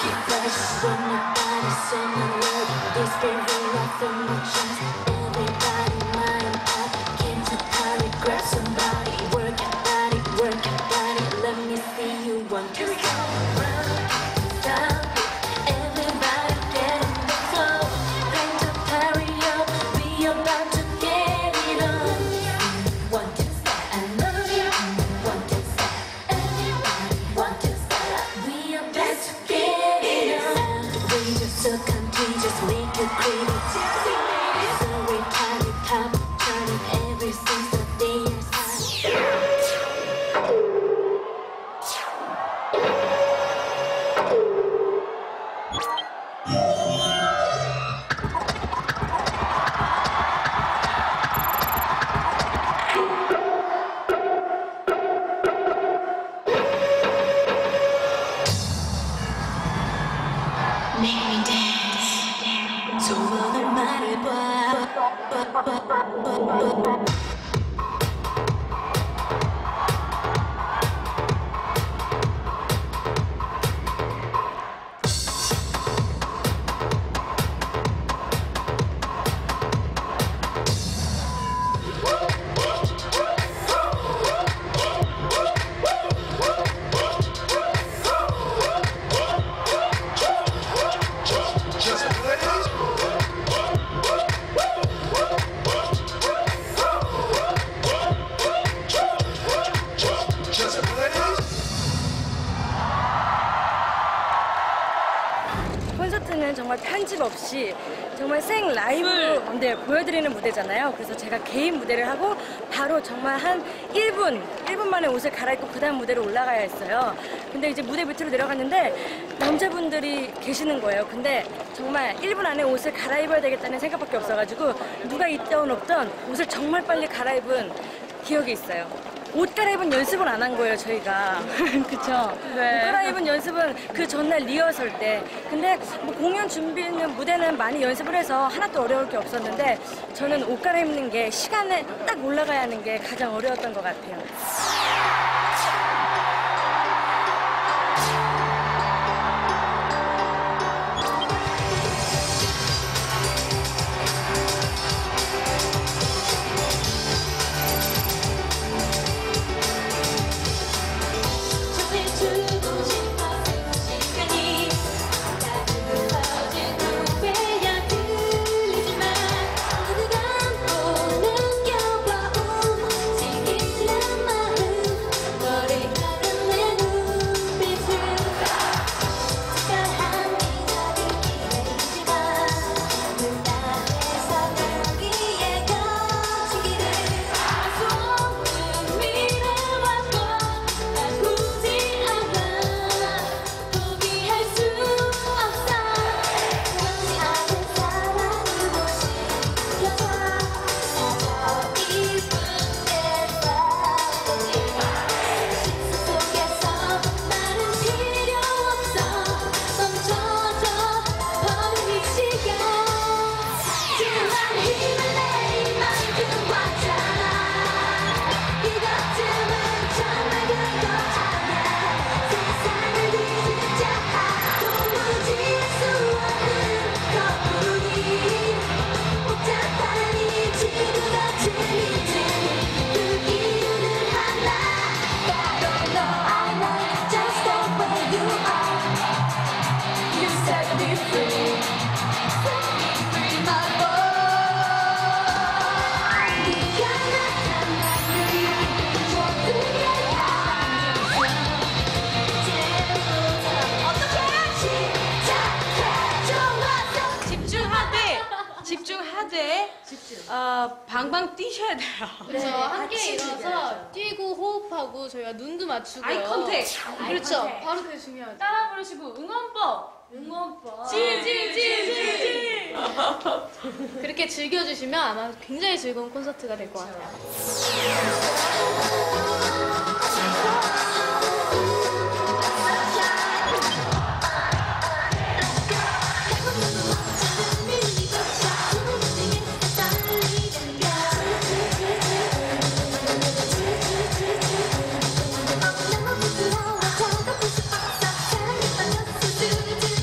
it fresh. When your body's in the love, this baby nothing but chance. Everybody mind up, came to party, grab somebody, work your body, let me see you one time. Here we go. Down, everybody get in the flow, bring the party up, we about to get it on. One, two, step, I love you. One, two, step, everybody, one, two, step, we about to get it on. We just suck and we just make you crazy. So we party, pop, turning every single day aside. Make me dance. 소원을 말해봐. 콘서트는 정말 편집 없이 정말 생 라이브로 보여드리는 무대잖아요. 그래서 제가 개인 무대를 하고 바로 정말 한 1분 만에 옷을 갈아입고 그 다음 무대로 올라가야 했어요. 근데 이제 무대 밑으로 내려갔는데 남자분들이 계시는 거예요. 근데 정말 1분 안에 옷을 갈아입어야 되겠다는 생각밖에 없어가지고 누가 있던 없던 옷을 정말 빨리 갈아입은 기억이 있어요. 옷 갈아입은 연습을 안 한 거예요, 저희가. 그쵸? 네. 옷 갈아입은 연습은 그 전날 리허설 때. 근데 뭐 공연 준비는, 무대는 많이 연습을 해서 하나도 어려울 게 없었는데 저는 옷 갈아입는 게 시간에 딱 올라가야 하는 게 가장 어려웠던 것 같아요. 방방 뛰셔야 돼요. 그래서 함께 일어나서 뛰고 호흡하고 저희가 눈도 맞추고요. 아이 컨택. 그렇죠. 바로 되게 중요하죠. 따라 부르시고 응원법. 지지지지지. 그렇게 즐겨주시면 아마 굉장히 즐거운 콘서트가 될 것 같아요. 너무 부러워 더 갖고 싶었어 사랑했던 녀석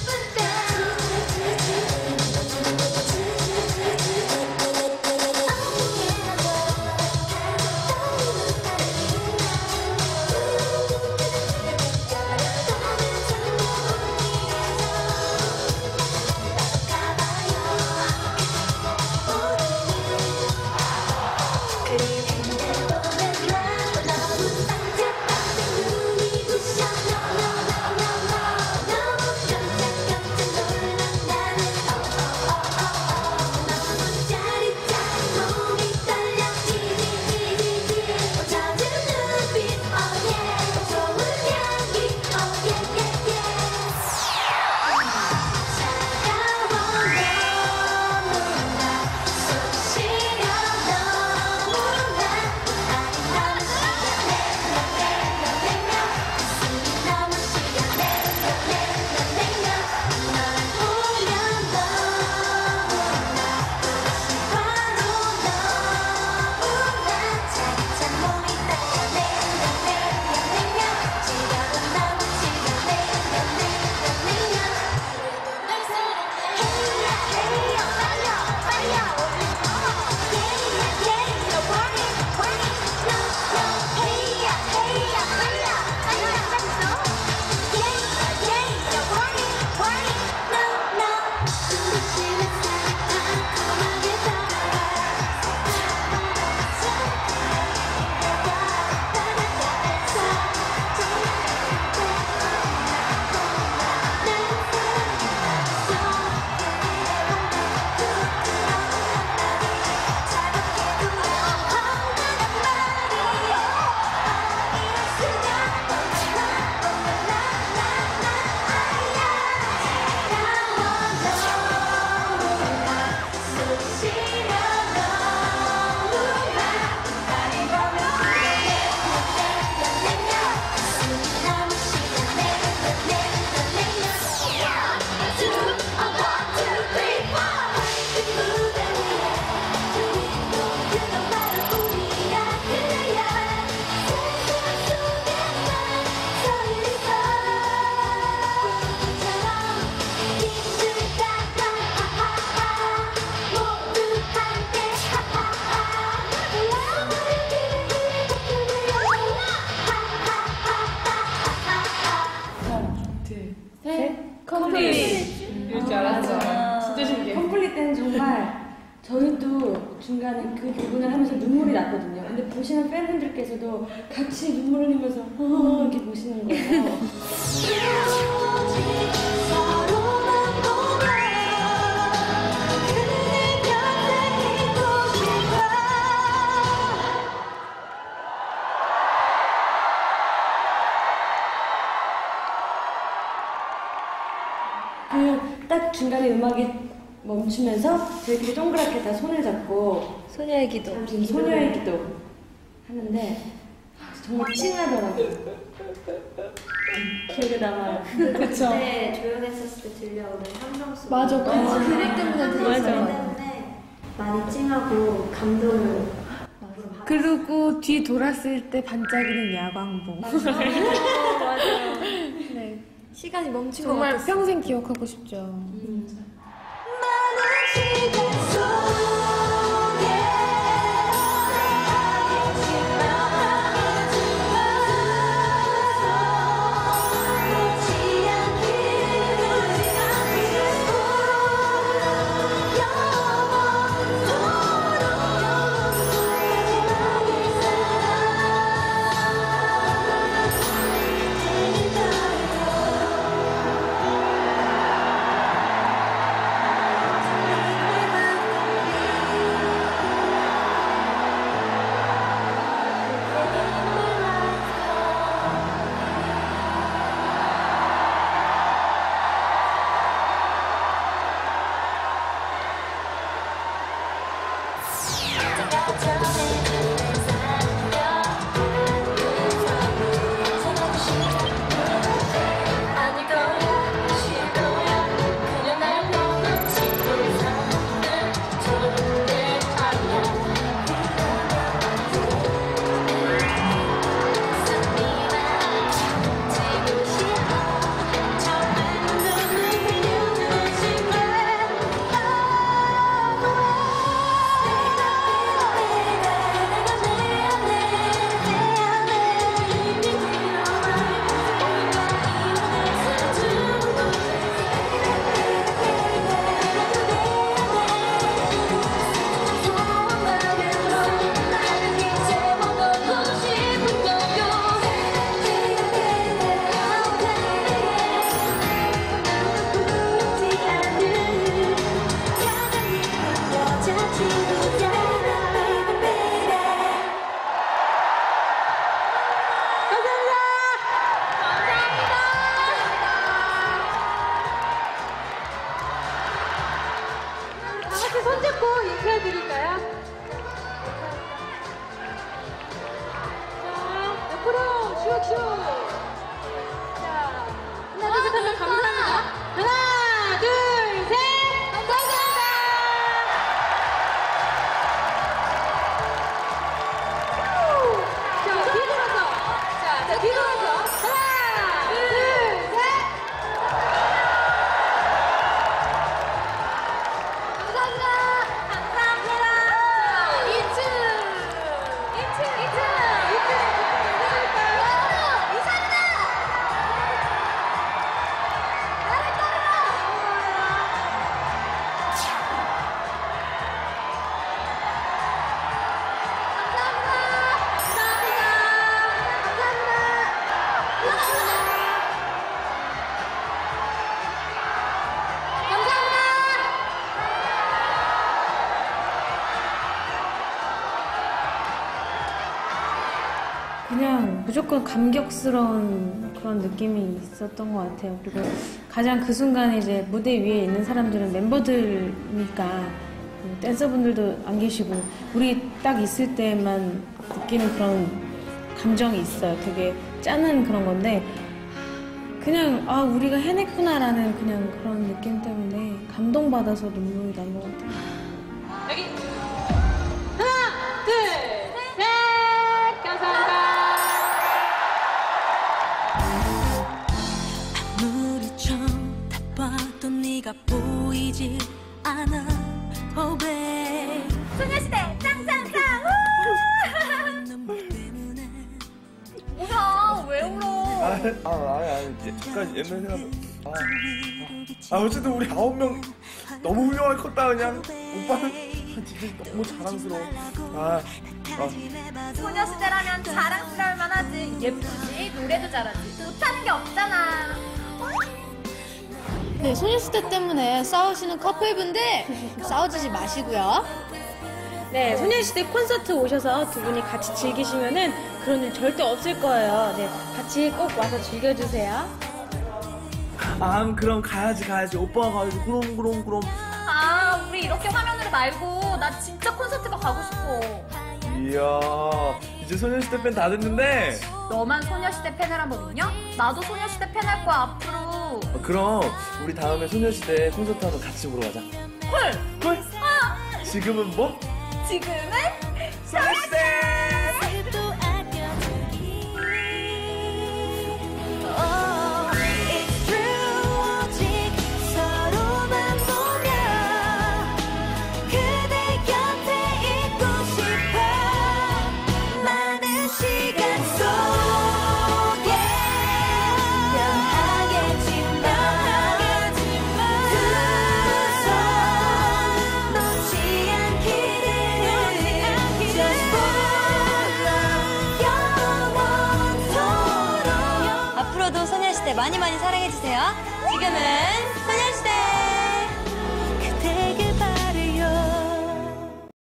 이럴 줄 알았어. 진짜 신기해. 컴플릿 때는 정말 저희도 중간에 그 부분을 하면서 눈물이 났거든요. 근데 보시는 팬분들께서도 같이 눈물 흘리면서 이렇게 보시는 거예요. 그 딱 중간에 음악이 멈추면서 저희들이 동그랗게 다 손을 잡고 소녀의 기도. 소녀의 기도 하는데 정말 찡하더라고요. 기억에 남아요. 그쵸. 그때 조연했었을 때 들려오는 함성 소리. 맞아. 그 트랙 때문에 되게 맞아. 좋아. 때문에 많이 찡하고 감동을. 그리고 뒤 돌았을 때 반짝이는 야광봉. 맞아요. 네. 시간이 멈춘 것 정말 같았어. 평생 기억하고 싶죠. 많은 시간 속에 놓지 않기를 그냥 무조건 감격스러운 그런 느낌이 있었던 것 같아요. 그리고 가장 그 순간에 이제 무대 위에 있는 사람들은 멤버들이니까 댄서분들도 안 계시고 우리 딱 있을 때만 느끼는 그런 감정이 있어요. 되게 짠한 그런 건데 그냥 아 우리가 해냈구나라는 그냥 그런 느낌 때문에 감동받아서 눈물이 난 것 같아요. 여기 하나, 둘, 셋. 감사합니다. 아무리 쳐다봐도 네가 보이지 않아. Oh babe. 소녀시대 짱짱짱! 눈물 때문에 울어! 왜 울어? 아니, 잠깐 옛날 생각. 어쨌든 우리 9명 너무 훌륭하게 컸다. 그냥 오빠는 진짜 너무 자랑스러워. 소녀시대라면 자랑스러울 만하지. 예쁘지, 노래도 잘하지. 못하는 게 없잖아. 네, 소녀시대 때문에 싸우시는 커플분들 싸우지 마시고요. 네, 소녀시대 콘서트 오셔서 두 분이 같이 즐기시면은 그런 일 절대 없을 거예요. 네, 같이 꼭 와서 즐겨주세요. 그럼 가야지. 오빠가 가야지. 그럼. 아, 우리 이렇게 화면으로 말고 나 진짜 콘서트가 가고 싶어. 이야, 이제 소녀시대 팬 다 됐는데. 너만 소녀시대 팬이란 법 있냐? 나도 소녀시대 팬 할 거야 앞으로. 그럼 우리 다음에 소녀시대 콘서트 한번 같이 보러 가자. 헐? 지금은 뭐? 지금은 소녀시대! 앞으로도 소녀시대 많이 사랑해주세요. 지금은 소녀시대!